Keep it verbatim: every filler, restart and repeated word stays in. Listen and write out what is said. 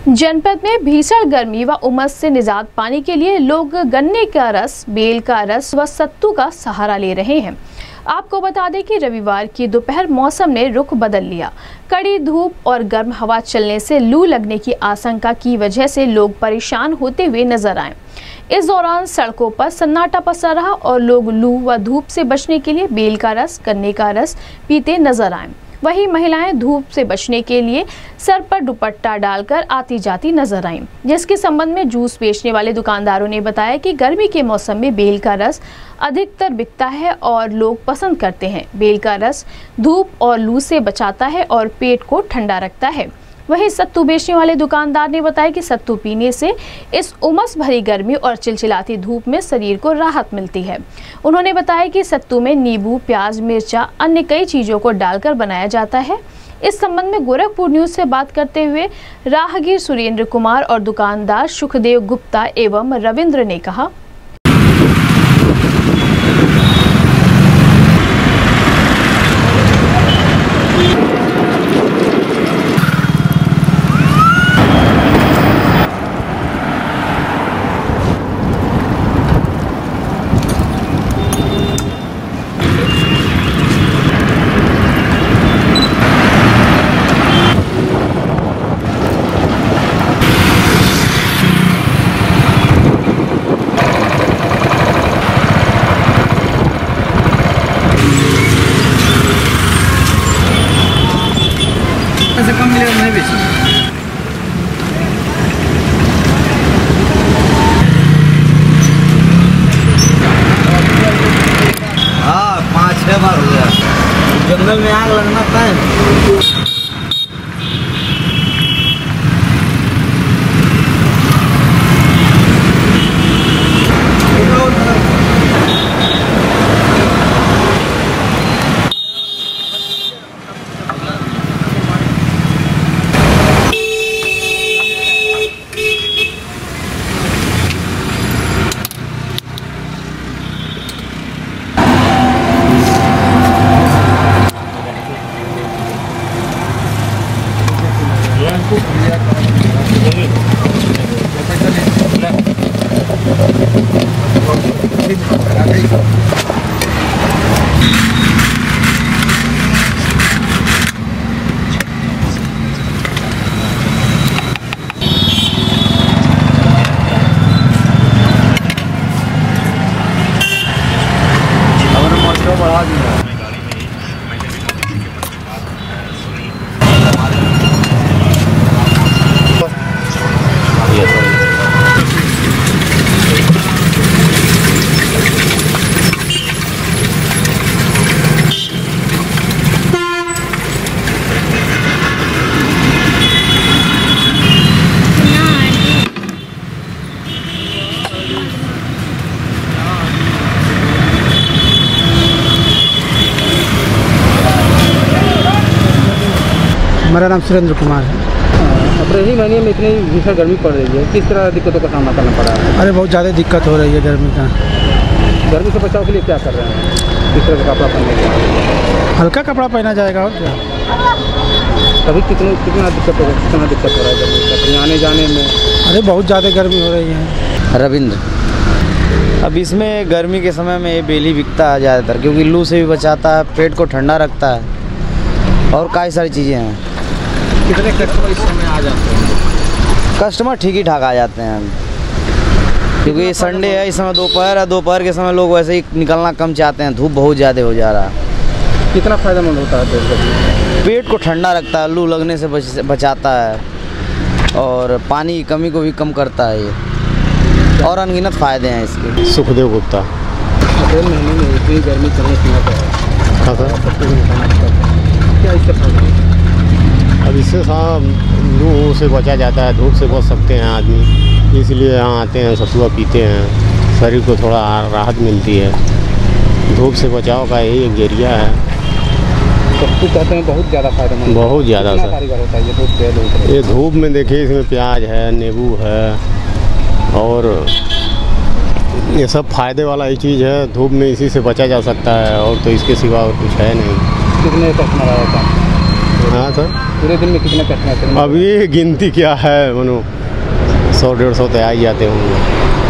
जनपद में भीषण गर्मी व उमस से निजात पाने के लिए लोग गन्ने का रस, बेल का रस व सत्तू का सहारा ले रहे हैं। आपको बता दें कि रविवार की दोपहर मौसम ने रुख बदल लिया। कड़ी धूप और गर्म हवा चलने से लू लगने की आशंका की वजह से लोग परेशान होते हुए नजर आए। इस दौरान सड़कों पर सन्नाटा पसरा रहा और लोग लू व धूप से बचने के लिए बेल का रस, गन्ने का रस पीते नजर आए। वहीं महिलाएं धूप से बचने के लिए सर पर दुपट्टा डालकर आती जाती नजर आईं, जिसके संबंध में जूस बेचने वाले दुकानदारों ने बताया कि गर्मी के मौसम में बेल का रस अधिकतर बिकता है और लोग पसंद करते हैं। बेल का रस धूप और लू से बचाता है और पेट को ठंडा रखता है। वहीं सत्तू बेचने वाले दुकानदार ने बताया कि सत्तू पीने से इस उमस भरी गर्मी और चिलचिलाती धूप में शरीर को राहत मिलती है। उन्होंने बताया कि सत्तू में नींबू, प्याज, मिर्चा, अन्य कई चीज़ों को डालकर बनाया जाता है। इस संबंध में गोरखपुर न्यूज से बात करते हुए राहगीर सुरेंद्र कुमार और दुकानदार सुखदेव गुप्ता एवं रविंद्र ने कहा, ऐसे कम मिलेगा नहीं बेचना। हाँ, पाँच छह बार हो गया। जंगल में आग लगना था। बढ़ा दिया। मेरा नाम सुरेंद्र कुमार है। अप्रैल ही महीने में इतनी भीषण गर्मी पड़ रही है, किस तरह दिक्कतों का सामना करना पड़ा है? अरे बहुत ज़्यादा दिक्कत हो रही है गर्मी का। गर्मी से बचाव के लिए क्या कर रहे हैं? किस तरह का कपड़ा पहनने का? हल्का कपड़ा पहना जाएगा और क्या। अभी कितने कितना दिक्कत हो कितना दिक्कत हो रहा है गर्मी का कहीं आने जाने में? अरे बहुत ज़्यादा गर्मी हो रही है। रविंद्र, अब इसमें गर्मी के समय में ये बेल ही बिकता है ज़्यादातर, क्योंकि लू से भी बचाता है, पेट को ठंडा रखता है और कई सारी चीज़ें हैं। कितने कस्टमर इस समय आ जाते हैं? कस्टमर ठीक ही ठाक आ जाते हैं, क्योंकि संडे है, इस समय दोपहर है। दोपहर के समय लोग वैसे ही निकलना कम चाहते हैं, धूप बहुत ज़्यादा हो जा रहा है। कितना फ़ायदेमंद होता है पेट? पेट को ठंडा रखता है, लू लगने से बच बचाता है और पानी की कमी को भी कम करता है ये, और अनगिनत फ़ायदे हैं इसके। सुखदेव गुप्ता। अप्रैल महीने में इतनी गर्मी चलने की हाँ सर, क्या इससे फायदा है? अब इससे साहब लू से बचा जाता है, धूप से बच सकते हैं आदमी, इसलिए यहाँ आते हैं, सतुआ पीते हैं, शरीर को थोड़ा राहत मिलती है। धूप से बचाव का यही एक जरिया है। सत्तू कहते हैं बहुत ज़्यादा फायदेमंद, बहुत ज़्यादा सर। कारीगर होता है ये धूप पे? ये धूप में देखिए, इसमें प्याज है, नींबू है और ये सब फायदे वाला ही चीज़ है। धूप में इसी से बचा जा सकता है और तो इसके सिवा और कुछ है नहीं। कितने कस्टमर आया था? पूरे हाँ सर, पूरे दिन में कितना करते हैं? अब ये गिनती क्या है मनो, सौ डेढ़ सौ तो आ ही जाते होंगे।